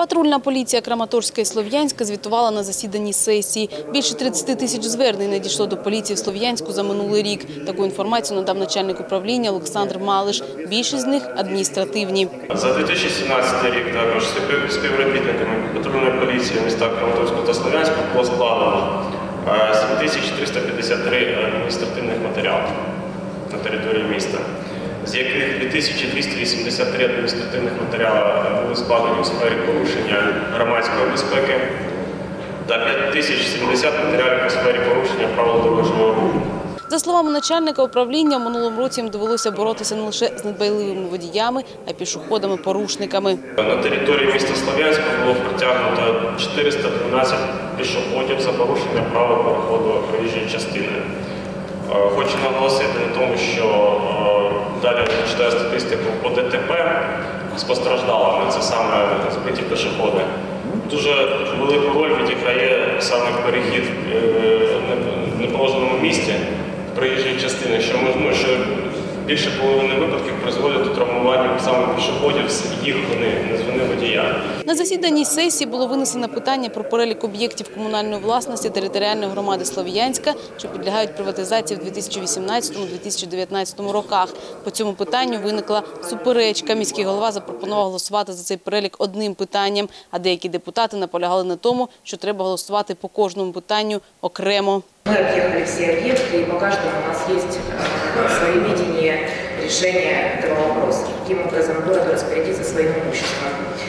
Патрульна поліція Краматорська і Слов'янська звітувала на засіданні сесії. Більше 30 тисяч звернень надійшло до поліції в Слов'янську за минулий рік. Таку інформацію надав начальник управління Олександр Малиш. Більшість з них – адміністративні. За 2017 рік також співробітниками патрульної поліції в містах Краматорського та Слов'янська було складено 7353 адміністративних матеріалів на території міста, з яких 2283 адміністративних матеріали були складені у сфері порушення громадської безпеки та 5070 матеріалів у сфері порушення правил дорожнього руху. За словами начальника управління, в минулому році їм довелося боротися не лише з недбайливими водіями, а й пішоходами-порушниками. На території міста Слов'янська було притягнуто 412 пішоходів за порушення правил переходу проїжджої частини. Хочу наголосити на тому, що далі читаю статистику по ДТП з постраждалими, це саме збиті пішоходи. Дуже велику роль відіграє саме перехід в неположеному місці проїжджої частини, що більше половини випадків призводить до травмування саме пішоходів з їх вини, не з вини водія. На засіданні сесії було винесено питання про перелік об'єктів комунальної власності територіальної громади Слов'янська, що підлягають приватизації в 2018-2019 роках. По цьому питанню виникла суперечка. Міський голова запропонував голосувати за цей перелік одним питанням, а деякі депутати наполягали на тому, що треба голосувати по кожному питанню окремо. Мы объехали все объекты, и по каждому у нас есть свое видение решения этого вопроса, каким образом город распорядится своим имуществом.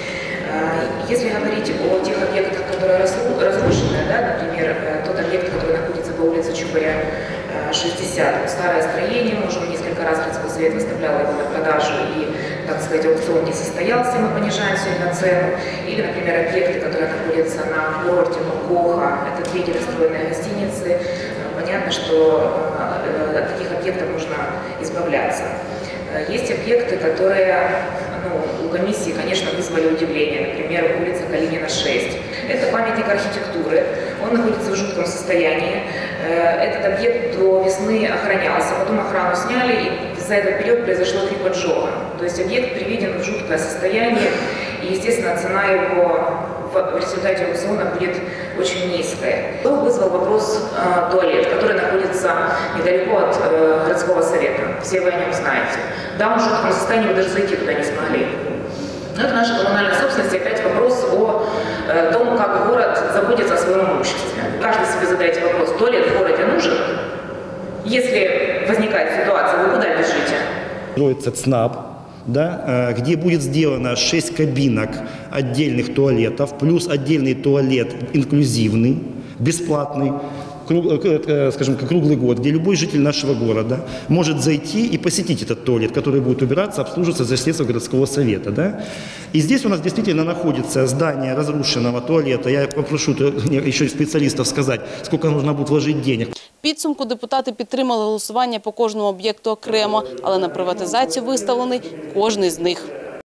Если говорить о тех объектах, которые разрушены, например, тот объект, который находится по улице Чубаря, 60, старое строение, мы уже несколько раз городской совет выставлял его на продажу, и, так сказать, аукцион не состоялся, мы понижаем сегодня цену. Или, например, объекты, которые находятся на курорте Коха, это две недостроенные гостиницы. Понятно, что от таких объектов нужно избавляться. Есть объекты, которые у комиссии, конечно, вызвали удивление. Например, улица Калинина, 6. Это памятник архитектуры. Он находится в жутком состоянии. Этот объект до весны охранялся, потом охрану сняли, и за этот период произошло 3 поджога. То есть объект приведен в жуткое состояние, и, естественно, цена его в результате аукциона будет очень низкая. Вызвал вопрос туалет, который находится недалеко от городского совета. Все вы о нем знаете. Да, он в жутком состоянии, вы даже зайти туда не смогли. Но это наша коммунальная собственность, опять вопрос о том, как город заботится о своем имуществе. Каждый себе задайте вопрос, туалет в городе нужен? Если возникает ситуация, вы куда бежите? Строится ЦНАП, да, где будет сделано 6 кабинок отдельных туалетов, плюс отдельный туалет инклюзивный, бесплатный, скажем, круглый год, где любой житель нашего города может зайти и посетить этот туалет, который будет убираться, обслуживаться за средства городского совета. Да? И здесь у нас действительно находится здание разрушенного туалета. Я попрошу еще специалистов сказать, сколько нужно будет вложить денег. В підсумку депутати підтримали голосування по кожному об'єкту окремо, але на приватизацію виставлений кожний з них.